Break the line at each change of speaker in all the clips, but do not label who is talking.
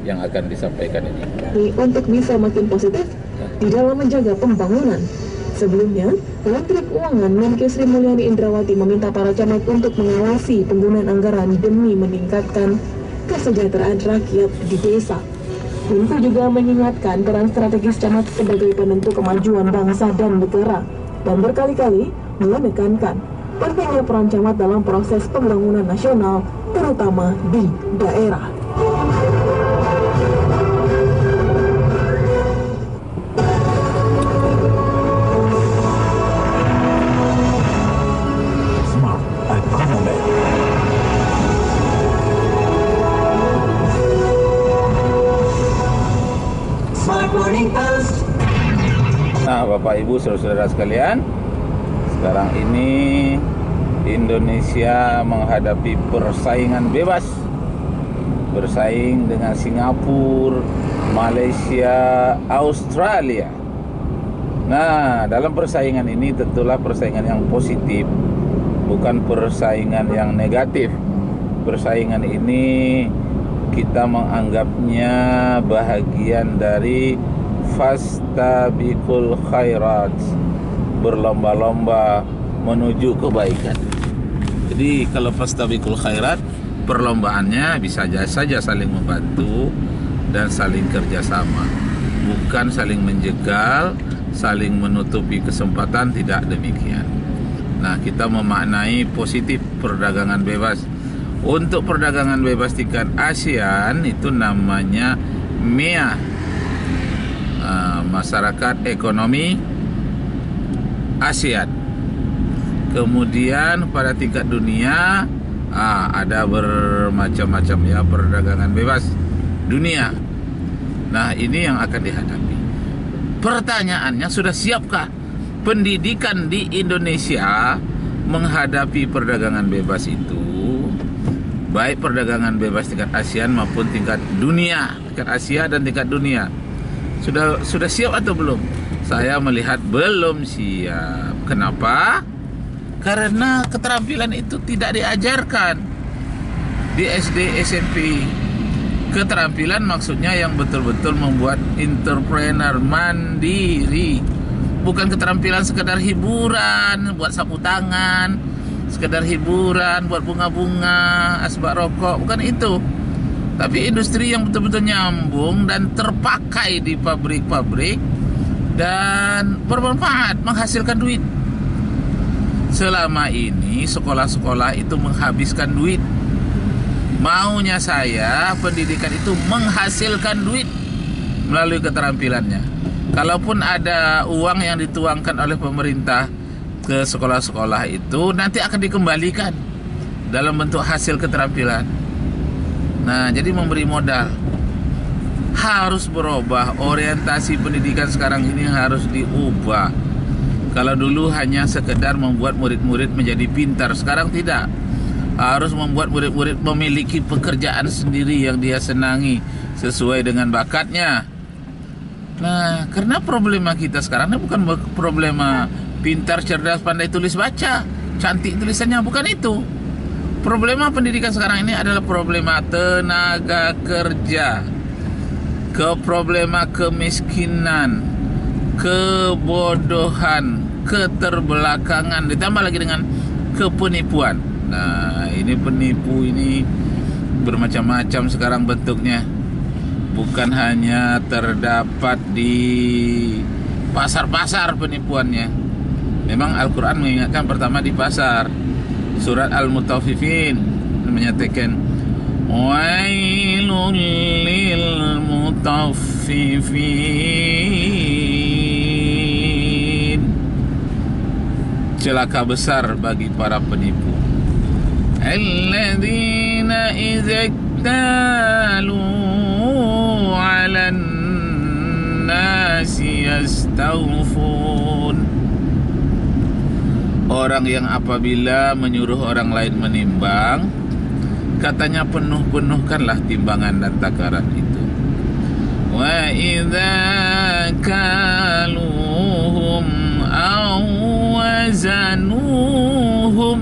yang akan disampaikan ini.
Untuk bisa makin positif di dalam menjaga pembangunan. Sebelumnya, Menteri Keuangan Menkeu Sri Mulyani Indrawati meminta para camat untuk mengawasi penggunaan anggaran demi meningkatkan kesejahteraan rakyat di desa. Menko juga mengingatkan peran strategis camat sebagai penentu kemajuan bangsa dan negara dan berkali-kali menekankan pentingnya peran camat dalam proses pembangunan nasional, terutama di daerah.
Smart Economy.
Smart Morning Post.
Nah, Bapak Ibu, saudara-saudara sekalian, sekarang ini Indonesia menghadapi persaingan bebas, bersaing dengan Singapura, Malaysia, Australia. Nah, dalam persaingan ini tentulah persaingan yang positif, bukan persaingan yang negatif. Persaingan ini kita menganggapnya bahagian dari fastabiqul khairat, berlomba-lomba menuju kebaikan. Jadi kalau fastabiqul khairat, perlombaannya bisa saja saling membantu dan saling kerjasama, bukan saling menjegal, saling menutupi kesempatan, tidak demikian. Nah, kita memaknai positif perdagangan bebas. Untuk perdagangan bebas tingkat ASEAN itu namanya MEA, Masyarakat Ekonomi ASEAN. Kemudian pada tingkat dunia ada bermacam-macam ya perdagangan bebas dunia. Nah, ini yang akan dihadapi. Pertanyaannya, sudah siapkah pendidikan di Indonesia menghadapi perdagangan bebas itu? Baik perdagangan bebas tingkat ASEAN maupun tingkat dunia, tingkat Asia dan tingkat dunia. Sudah siap atau belum? Saya melihat belum siap. Kenapa? Karena keterampilan itu tidak diajarkan di SD, SMP. Keterampilan maksudnya yang betul-betul membuat entrepreneur mandiri. Bukan keterampilan sekedar hiburan, buat sapu tangan, sekedar hiburan, buat bunga-bunga, asbak rokok, bukan itu. Tapi industri yang betul-betul nyambung dan terpakai di pabrik-pabrik dan bermanfaat, menghasilkan duit. Selama ini sekolah-sekolah itu menghabiskan duit. Maunya saya, pendidikan itu menghasilkan duit melalui keterampilannya. Kalaupun ada uang yang dituangkan oleh pemerintah ke sekolah-sekolah itu, nanti akan dikembalikan dalam bentuk hasil keterampilan. Nah, jadi memberi modal harus berubah. Orientasi pendidikan sekarang ini harus diubah. Kalau dulu hanya sekedar membuat murid-murid menjadi pintar, sekarang tidak. Harus membuat murid-murid memiliki pekerjaan sendiri yang dia senangi sesuai dengan bakatnya. Nah, karena problema kita sekarang ini bukan problema pintar, cerdas, pandai tulis baca, cantik tulisannya, bukan itu. Problema pendidikan sekarang ini adalah problema tenaga kerja, problema kemiskinan, kebodohan, keterbelakangan, ditambah lagi dengan kepenipuan. Nah, ini penipu ini bermacam-macam sekarang bentuknya. Bukan hanya terdapat di pasar-pasar penipuannya. Memang Al-Quran mengingatkan pertama di pasar. Surat Al-Mutaffifin menyatakan wailul lil mutaffifin, celaka besar bagi para penipu. Alladzina idza iktalu 'alan nasi yastawfun, orang yang apabila menyuruh orang lain menimbang, katanya penuh-penuhkanlah timbangan dan takaran itu. Wa idza kaluhum aw wazanuhum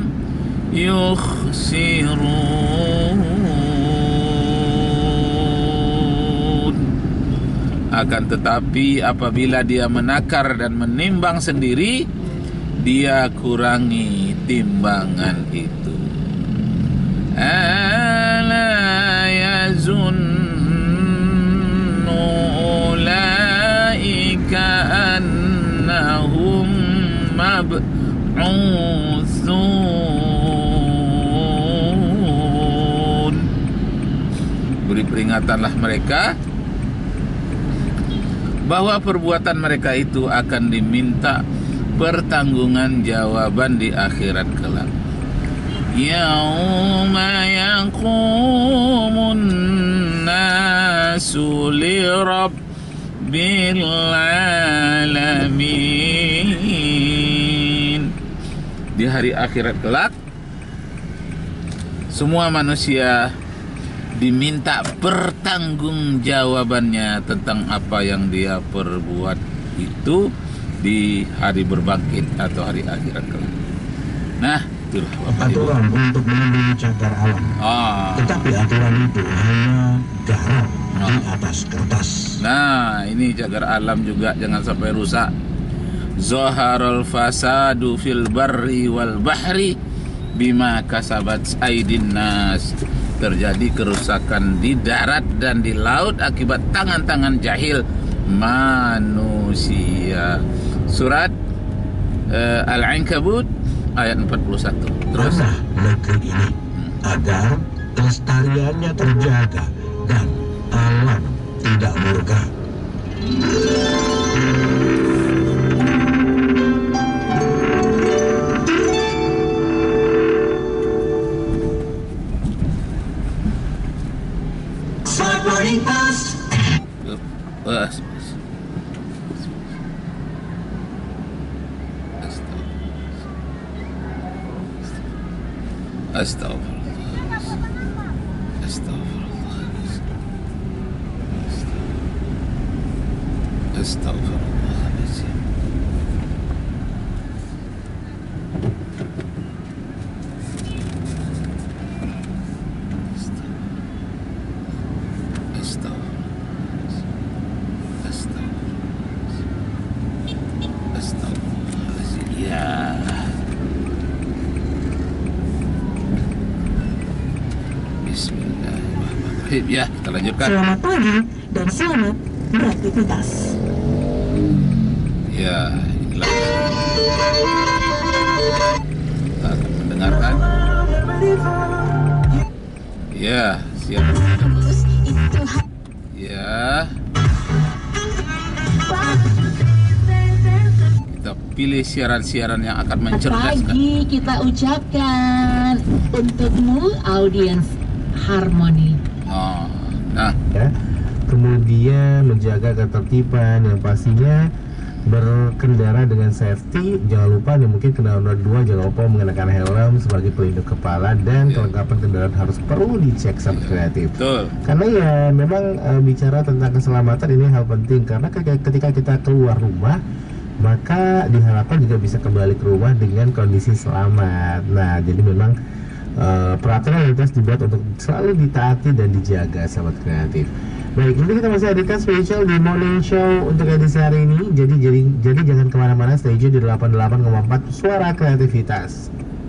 yukhsirun. Akan tetapi apabila dia menakar dan menimbang sendiri, dia kurangi timbangan itu. Ala yazunnu ulaika annahum mab'utsun. Beri peringatanlah mereka bahwa perbuatan mereka itu akan diminta pertanggungan jawaban di akhirat kelak. Yauma yaqumun nasu li rabbil alamin. Di hari akhirat kelak, semua manusia diminta pertanggungjawabannya tentang apa yang dia perbuat itu di hari berbangkit atau hari akhirat kelak. Nah, itulah Bapak Ibu.
Aturan untuk melindungi cagar alam. Tetapi aturan itu hanya garam di atas kertas.
Nah, ini cagar alam juga jangan sampai rusak. Zaharul fasadu fil barri wal bahri bima kasabat aydin nas. Terjadi kerusakan di darat dan di laut akibat tangan-tangan jahil manusia. Surat Al-Ankabut ayat 41. Terus
Tanah negeri ini agar kelestariannya terjaga dan alam tidak murka.
Astagfirullahaladzim. Astagfirullahaladzim. Ya. Bismillahirrahmanirrahim. Ya, kita lanjutkan.
Selamat pagi dan selamat beraktivitas.
Ya, inilah kita akan mendengarkan. Ya, siap. Ya. Kita pilih siaran-siaran yang akan mencerdaskan.
Pagi kita ucapkan untukmu audiens Harmoni.
Oh, nah,
Ya. Kemudian menjaga ketertiban yang pastinya berkendara dengan safety. Jangan lupa nih, mungkin kendaraan roda 2 jangan lupa mengenakan helm sebagai pelindung kepala, dan kelengkapan kendaraan harus perlu dicek sama kreatif.
betul.
Karena ya memang bicara tentang keselamatan ini hal penting, karena ketika kita keluar rumah maka diharapkan juga bisa kembali ke rumah dengan kondisi selamat. Nah, jadi memang peraturan lalu lintas dibuat untuk selalu ditaati dan dijaga, sahabat kreatif. Baik, nanti kita masih hadirkan spesial di Morning Show untuk edisi hari ini. Jadi jangan kemana-mana, stay tune di 88,4 Suara Kreativitas.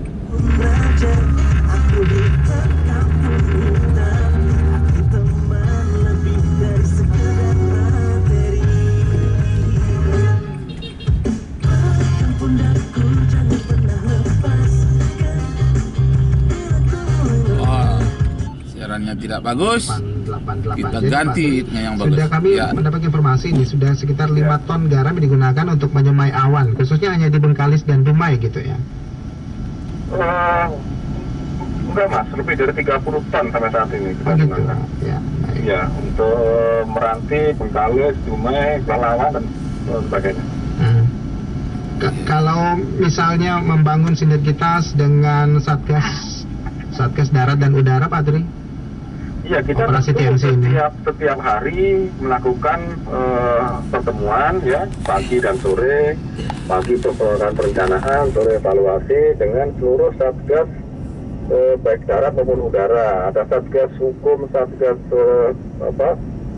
Oh, siarannya tidak bagus.
88.
Kita
Jadi,
ganti
Pak,
yang bagus.
sudah kami
Ya.
mendapat informasi ini sudah sekitar 5 ton garam yang digunakan untuk menyemai awan, khususnya hanya di Bengkalis dan Dumai gitu ya.
Enggak mas, lebih dari 30 ton sampai saat ini kita
Oh gitu.
gunakan.
Ya, baik.
Ya, untuk Meranti, Bengkalis, Dumai, Pelalawan dan sebagainya.
Kalau misalnya membangun sinergitas dengan Satgas Darat dan Udara, Pak Tri?
Iya, kita
Operasi
tentu
TMC ini.
setiap hari melakukan pertemuan ya, pagi dan sore, pagi melakukan perencanaan, sore evaluasi dengan seluruh satgas baik darat maupun udara. Ada satgas hukum, satgas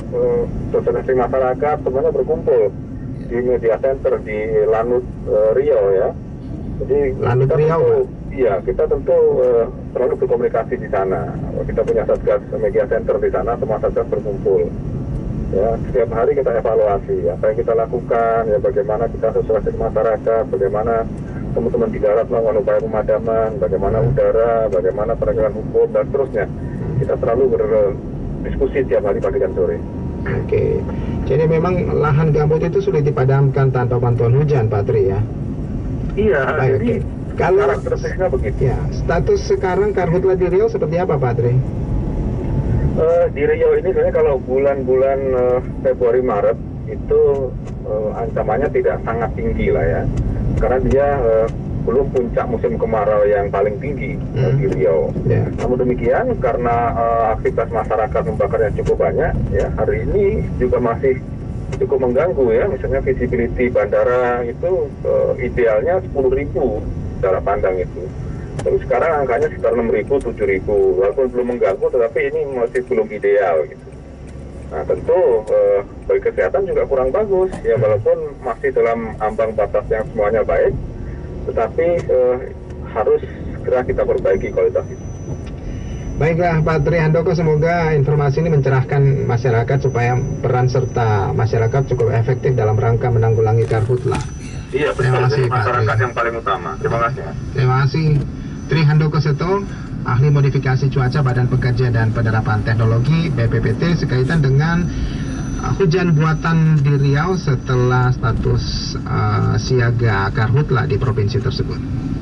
sosialisasi masyarakat semuanya berkumpul di media center di Lanut Riau ya. Jadi
Lanut Riau,
kita tentu selalu berkomunikasi di sana. Kita punya satgas media center di sana, semua satgas berkumpul. Ya, setiap hari kita evaluasi apa yang kita lakukan, ya bagaimana kita sosialisasi masyarakat, bagaimana teman-teman di darat melakukan upaya pemadaman, bagaimana udara, bagaimana penegakan hukum dan seterusnya. Kita selalu berdiskusi tiap hari pagi dan sore.
Oke, jadi memang lahan gambut itu sulit dipadamkan tanpa bantuan hujan, Pak Tri ya?
Iya, jadi
kalau
karakteristiknya begitu.
Ya, status sekarang karhutla di Riau seperti apa, Pak Tri?
Di Riau ini sebenarnya kalau bulan-bulan Februari Maret itu ancamannya tidak sangat tinggi lah ya, karena dia belum puncak musim kemarau yang paling tinggi di Riau. Namun demikian karena aktivitas masyarakat membakarnya cukup banyak, ya hari ini juga masih cukup mengganggu ya. Misalnya visibility bandara itu idealnya 10.000 jarak pandang itu. Tapi sekarang angkanya sekitar 6.000, 7.000. Walaupun belum mengganggu, tetapi ini masih belum ideal gitu. Nah tentu bagi kesehatan juga kurang bagus ya, walaupun masih dalam ambang batas yang semuanya baik, tetapi harus segera kita perbaiki kualitas itu.
Baiklah Pak Tri Handoko, semoga informasi ini mencerahkan masyarakat supaya peran serta masyarakat cukup efektif dalam rangka menanggulangi karhutla.
Iya,
terima kasih
masyarakat yang paling utama. Terima kasih.
Terima kasih Tri Handoko Seto, ahli modifikasi cuaca Badan Pengkajian dan Penerapan Teknologi BPPT, sekaitan dengan hujan buatan di Riau setelah status siaga karhutla di provinsi tersebut.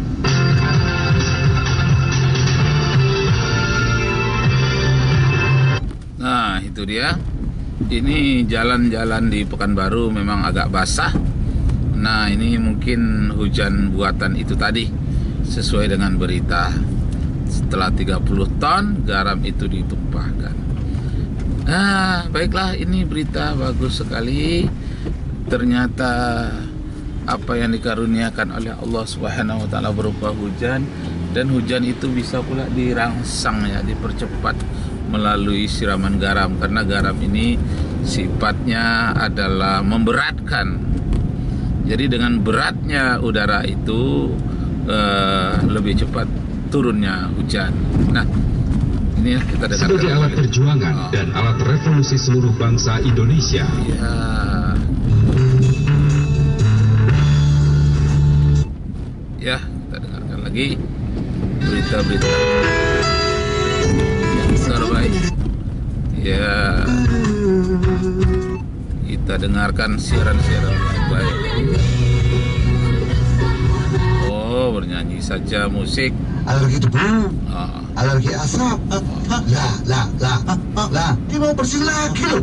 Nah itu dia. Ini jalan-jalan di Pekanbaru memang agak basah. Nah ini mungkin hujan buatan itu tadi, sesuai dengan berita. Setelah 30 ton garam itu ditumpahkan. Nah baiklah, ini berita bagus sekali. Ternyata apa yang dikaruniakan oleh Allah Subhanahu wa Ta'ala berupa hujan, dan hujan itu bisa pula dirangsang ya, dipercepat melalui siraman garam, karena garam ini sifatnya adalah memberatkan. Jadi dengan beratnya udara itu lebih cepat turunnya hujan. Nah, ini kita dengar
sebagai alat perjuangan dan alat revolusi seluruh bangsa Indonesia.
Ya, kita dengarkan lagi berita-berita terbaik. Ya, kita dengarkan siaran-siaran yang baik. Oh, bernyanyi saja musik.
Alergi debu, alergi asap. Lah, dia mau bersin lagi loh.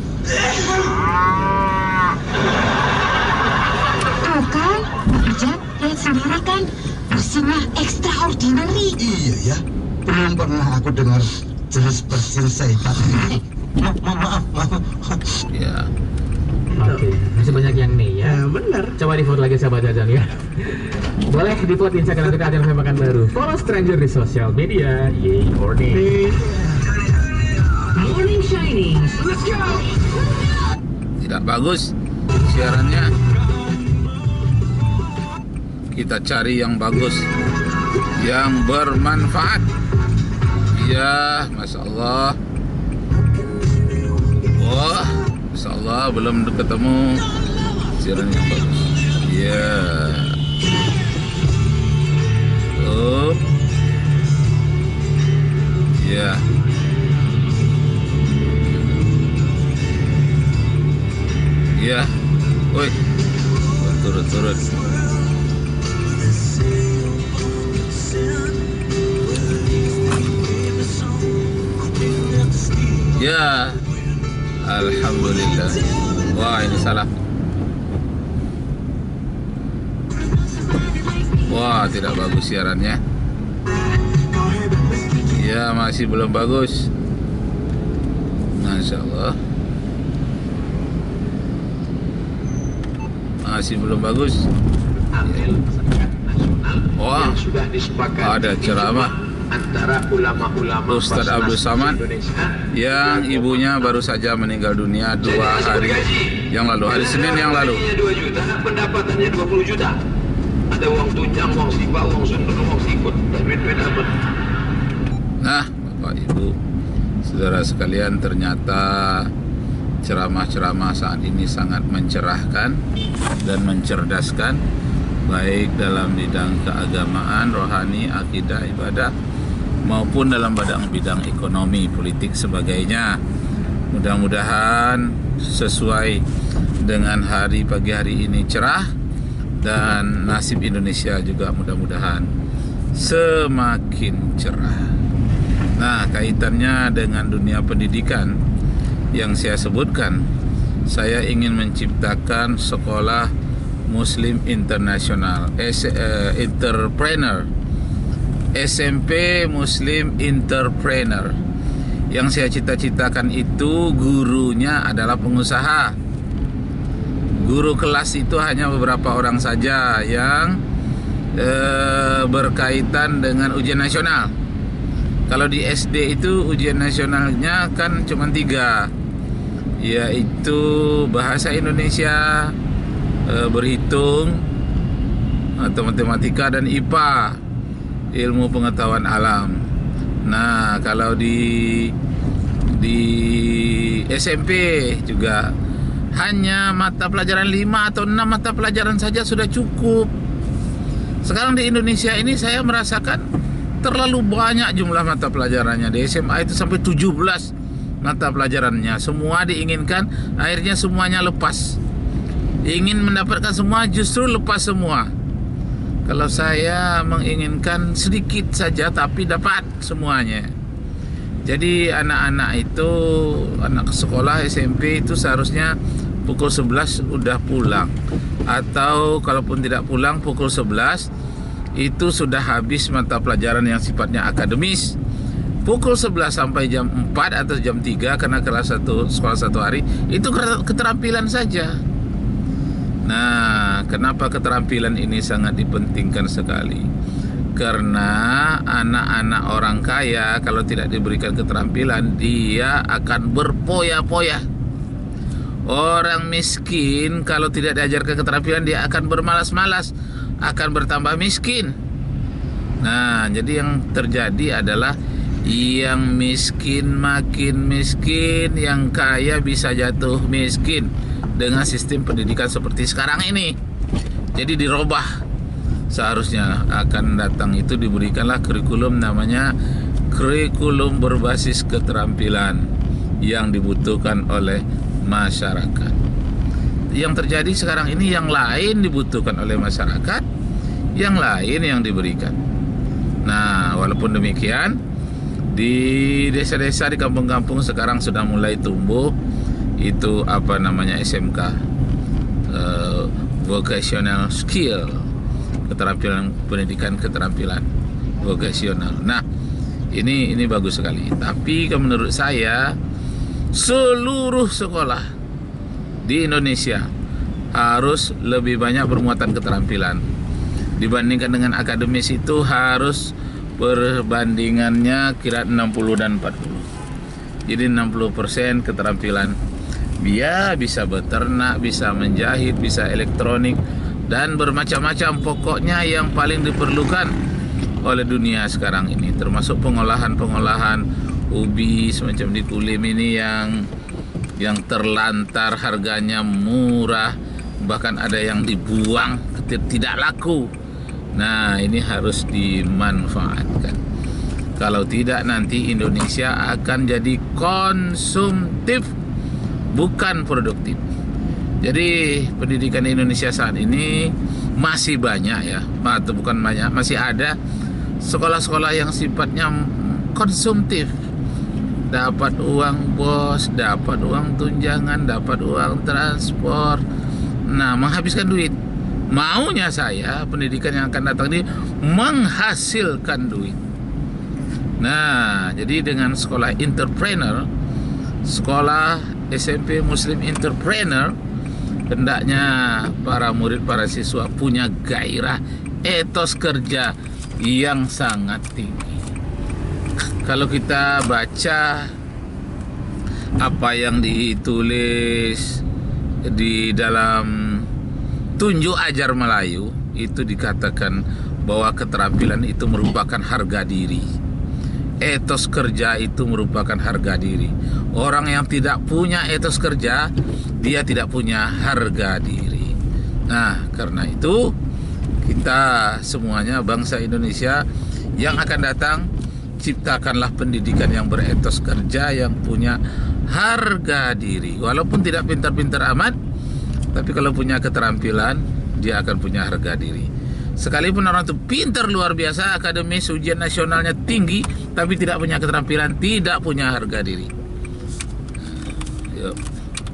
Tuh kan, Ujang, lihat sendiri kan, bersinnya extraordinary.
Iya ya, belum pernah aku dengar jenis bersin sehebat ini. Maaf.
Ya.
Oke, masih banyak yang nih ya.
Benar.
Coba di vote lagi sahabat jajan ya. Boleh di vote Instagram kita Ajang Pekanbaru. Follow stranger di sosial media. Yay, morning.
Morning Shining, let's go.
Tidak bagus siarannya. Kita cari yang bagus, yang bermanfaat. Ya, Masya Allah. Wah, Masya Allah, belum ketemu siaran yang bagus. Ya. Ya. Ya. Woi. Turun. Ya, alhamdulillah. Wah, ini salah. Wah, tidak bagus siarannya. Ya, masih belum bagus. Masya Allah. Masih belum bagus. Wah, ada ceramah.
antara ulama-ulama
Ustadz Abdul Samad yang ibunya baru saja meninggal dunia 2 hari yang lalu, hari Senin yang lalu.
2 juta, pendapatannya 20 juta. Ada uang tunjang, uang sipa, uang sundur, uang sikut, duit-duit apa.
Nah, Bapak Ibu, saudara sekalian, ternyata ceramah-ceramah saat ini sangat mencerahkan dan mencerdaskan, baik dalam bidang keagamaan, rohani, akidah, ibadah, maupun dalam bidang ekonomi, politik, sebagainya. Mudah-mudahan sesuai dengan pagi hari ini cerah, dan nasib Indonesia juga mudah-mudahan semakin cerah. Nah, kaitannya dengan dunia pendidikan yang saya sebutkan, saya ingin menciptakan sekolah Muslim Internasional, Entrepreneur, SMP Muslim Entrepreneur. Yang saya cita-citakan itu gurunya adalah pengusaha. Guru kelas itu hanya beberapa orang saja yang berkaitan dengan ujian nasional. Kalau di SD itu ujian nasionalnya kan cuma 3, yaitu bahasa Indonesia, berhitung atau matematika, dan IPA, ilmu pengetahuan alam. Nah, kalau di SMP juga hanya mata pelajaran 5 atau 6 mata pelajaran saja sudah cukup. Sekarang di Indonesia ini saya merasakan terlalu banyak jumlah mata pelajarannya. Di SMA itu sampai 17 mata pelajarannya. Semua diinginkan, akhirnya semuanya lepas. Ingin mendapatkan semua, justru lepas semua. Kalau saya menginginkan sedikit saja tapi dapat semuanya. Jadi anak-anak itu, anak sekolah SMP itu seharusnya pukul 11 udah pulang. Atau kalaupun tidak pulang pukul 11 itu sudah habis mata pelajaran yang sifatnya akademis. Pukul 11 sampai jam 4 atau jam 3 karena kelas 1 sekolah 1 hari itu keterampilan saja. Nah, kenapa keterampilan ini sangat dipentingkan sekali? Karena anak-anak orang kaya kalau tidak diberikan keterampilan, dia akan berpoya-poya. Orang miskin kalau tidak diajarkan keterampilan, dia akan bermalas-malas, akan bertambah miskin. Nah, jadi yang terjadi adalah yang miskin makin miskin, yang kaya bisa jatuh miskin dengan sistem pendidikan seperti sekarang ini. Jadi dirubah. Seharusnya akan datang itu diberikanlah kurikulum, namanya kurikulum berbasis keterampilan yang dibutuhkan oleh masyarakat. Yang terjadi sekarang ini yang lain dibutuhkan oleh masyarakat, yang lain yang diberikan. Nah, walaupun demikian, di desa-desa, di kampung-kampung sekarang sudah mulai tumbuh itu SMK, vocational skill, keterampilan pendidikan keterampilan vocational. Nah, ini bagus sekali. Tapi menurut saya seluruh sekolah di Indonesia harus lebih banyak bermuatan keterampilan dibandingkan dengan akademis. Itu harus perbandingannya kira 60 dan 40. Jadi 60% keterampilan. Dia bisa beternak, bisa menjahit, bisa elektronik, dan bermacam-macam. Pokoknya yang paling diperlukan oleh dunia sekarang ini, termasuk pengolahan ubi semacam di Kulim ini yang terlantar, harganya murah, bahkan ada yang dibuang, tidak laku. Nah, ini harus dimanfaatkan. Kalau tidak, nanti Indonesia akan jadi konsumtif, bukan produktif. Jadi pendidikan Indonesia saat ini masih banyak ya, atau bukan banyak, masih ada sekolah-sekolah yang sifatnya konsumtif. Dapat uang bos, dapat uang tunjangan, dapat uang transport. Nah, menghabiskan duit. Maunya saya pendidikan yang akan datang ini menghasilkan duit. Nah, jadi dengan sekolah entrepreneur, sekolah SMP Muslim Entrepreneur, hendaknya para murid, para siswa punya gairah, etos kerja yang sangat tinggi. kalau kita baca apa yang ditulis di dalam Tunjuk Ajar Melayu, itu dikatakan bahwa keterampilan itu merupakan harga diri. Etos kerja itu merupakan harga diri. Orang yang tidak punya etos kerja, dia tidak punya harga diri. Nah, karena itu kita semuanya bangsa Indonesia yang akan datang, ciptakanlah pendidikan yang beretos kerja, yang punya harga diri. Walaupun tidak pintar-pintar amat, tapi kalau punya keterampilan, dia akan punya harga diri. Sekalipun orang itu pintar luar biasa, akademis, ujian nasionalnya tinggi, tapi tidak punya keterampilan, tidak punya harga diri. Yuk.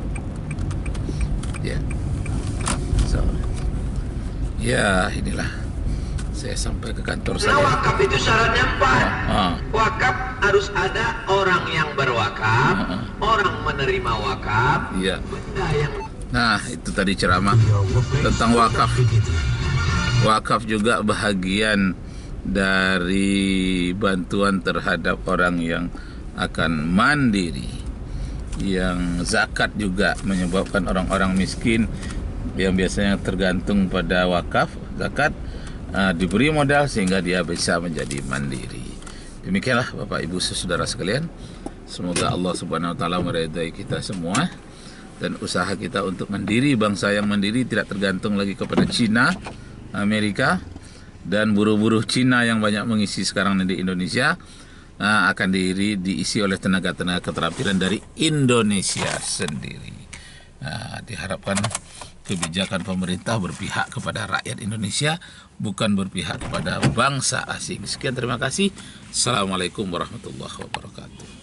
Ya. So. Ya, inilah. Saya sampai ke kantor saya.
Wakaf itu syaratnya 4. Wakaf harus ada orang yang berwakaf, orang menerima wakaf, benda yang...
Nah, itu tadi ceramah tentang wakaf. Wakaf juga bahagian dari bantuan terhadap orang yang akan mandiri. Yang zakat juga menyebabkan orang-orang miskin yang biasanya tergantung pada wakaf, zakat, diberi modal sehingga dia bisa menjadi mandiri. Demikianlah Bapak Ibu saudara sekalian. Semoga Allah Subhanahu wa taala meridai kita semua dan usaha kita untuk mandiri, bangsa yang mandiri, tidak tergantung lagi kepada Cina, Amerika, dan buruh-buruh Cina yang banyak mengisi sekarang di Indonesia, akan diisi oleh tenaga-tenaga keterampilan dari Indonesia sendiri. Diharapkan kebijakan pemerintah berpihak kepada rakyat Indonesia, bukan berpihak kepada bangsa asing. Sekian, terima kasih. Assalamualaikum warahmatullahi wabarakatuh.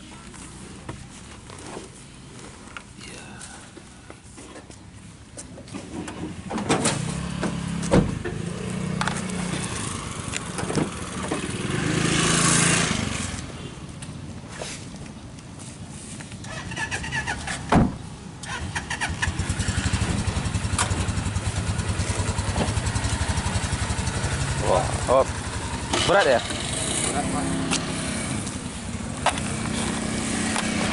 Oh, berat ya?
Berat, Pak.